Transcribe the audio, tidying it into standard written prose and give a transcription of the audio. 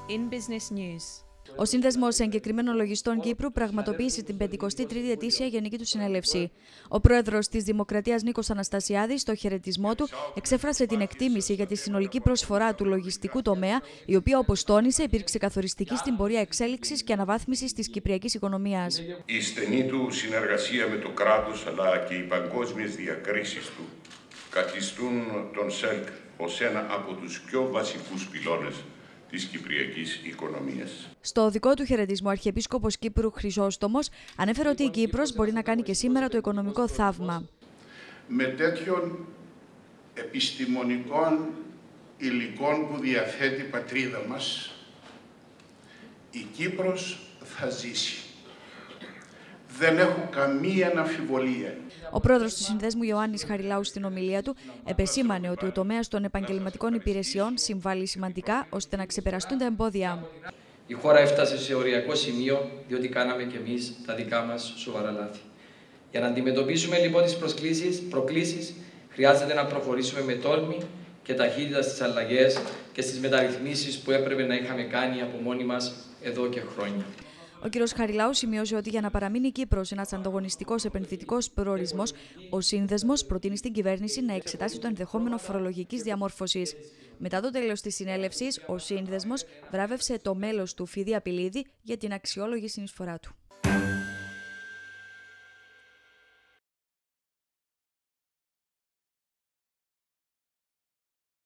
In Business News. Ο Σύνδεσμος Εγκεκριμένων Λογιστών Κύπρου πραγματοποίησε την 53η ετήσια Γενική του Συνέλευση. Ο πρόεδρος της Δημοκρατίας Νίκος Αναστασιάδης, στο χαιρετισμό του, εξέφρασε την εκτίμηση για τη συνολική προσφορά του λογιστικού τομέα, η οποία, όπως τόνισε, υπήρξε καθοριστική στην πορεία εξέλιξης και αναβάθμισης της κυπριακής οικονομίας. Η στενή του συνεργασία με το κράτος αλλά και οι παγκόσμιες διακρίσεις του καθιστούν τον ΣΕΛΚ ως ένα από τους πιο βασικούς πυλώνες της κυπριακής οικονομίας. Στο δικό του χαιρετισμό, ο Αρχιεπίσκοπος Κύπρου Χρυσόστομος ανέφερε ότι η Κύπρος μπορεί να κάνει και σήμερα το οικονομικό θαύμα. Με τέτοιων επιστημονικών υλικών που διαθέτει η πατρίδα μας, η Κύπρος θα ζήσει. Δεν έχω καμία αμφιβολία. Ο πρόεδρος του Συνδέσμου Ιωάννης Χαριλάου στην ομιλία του επεσήμανε ότι ο τομέας των επαγγελματικών υπηρεσιών συμβάλλει σημαντικά ώστε να ξεπεραστούν τα εμπόδια. Η χώρα έφτασε σε οριακό σημείο διότι κάναμε κι εμείς τα δικά μας σοβαρά λάθη. Για να αντιμετωπίσουμε λοιπόν τις προκλήσεις χρειάζεται να προχωρήσουμε με τόλμη και ταχύτητα στις αλλαγές και στις μεταρρυθμίσεις που έπρεπε να είχαμε κάνει από μόνοι μας εδώ και χρόνια. Ο κ. Χαριλάου σημείωσε ότι για να παραμείνει η Κύπρος ένας ανταγωνιστικός επενδυτικός προορισμός, ο Σύνδεσμος προτείνει στην κυβέρνηση να εξετάσει το ενδεχόμενο φορολογικής διαμόρφωσης. Μετά το τέλος της συνέλευσης, ο Σύνδεσμος βράβευσε το μέλος του Φίδη Απειλίδη για την αξιόλογη συνεισφορά του.